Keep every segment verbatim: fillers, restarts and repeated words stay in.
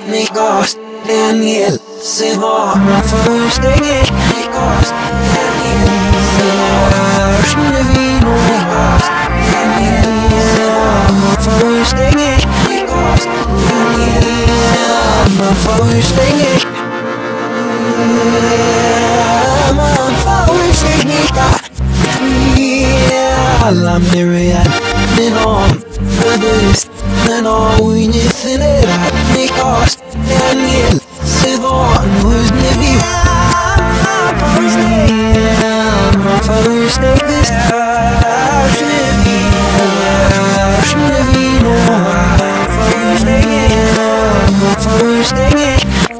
Nikos, Daniel, Siva, first day, Nikos, Daniel, Siva, Shnevino, Nikos, Daniel, Siva, first day, Nikos, Daniel, Siva, first day, alla myriad, men on the list, men on we need to let out, Nikos, Daniel, Sivan, who's maybe first day, my first day this time, Shnevino, first day, my first day,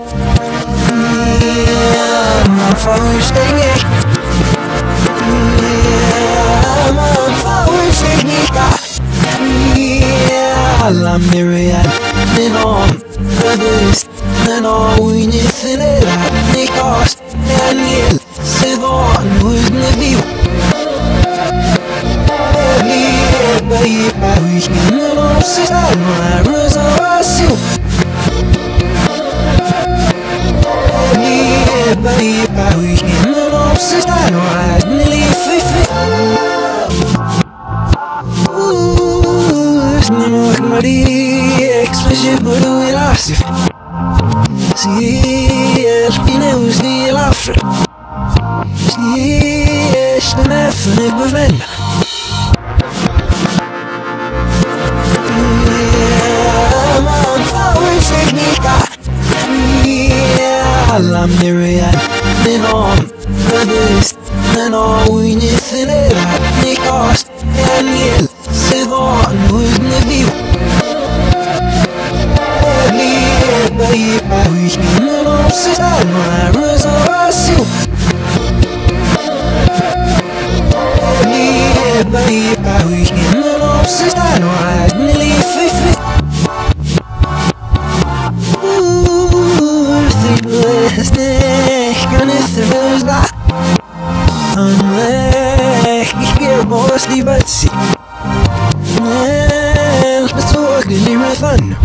my first day. Alla myriad, men on the list, men on we need to let out, Nikos, Daniel, Sivan, who's maybe we can all sit on my reservation. We can all sit on my nearly fifty. Maria, expression por o elástico. Se és pneus de elástico, se és de nefne bevenda. Man, power technica. Alla myriad, men on the list, men on we need to let out, Nikos, Daniel, Sivan, who's maybe. We can all sit on my reservation. We can all sit on my nearly fifty. Ooh, think less than if there was not. Unless you get boss, the Betsy. Well, let's talk in the fun.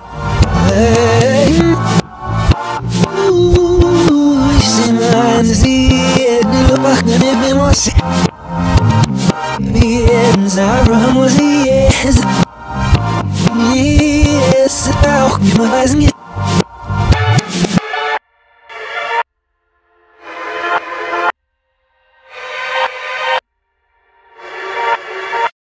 Ooh, Simon Zed, the Bachman, and Benoit. The ends are Ramos, yes.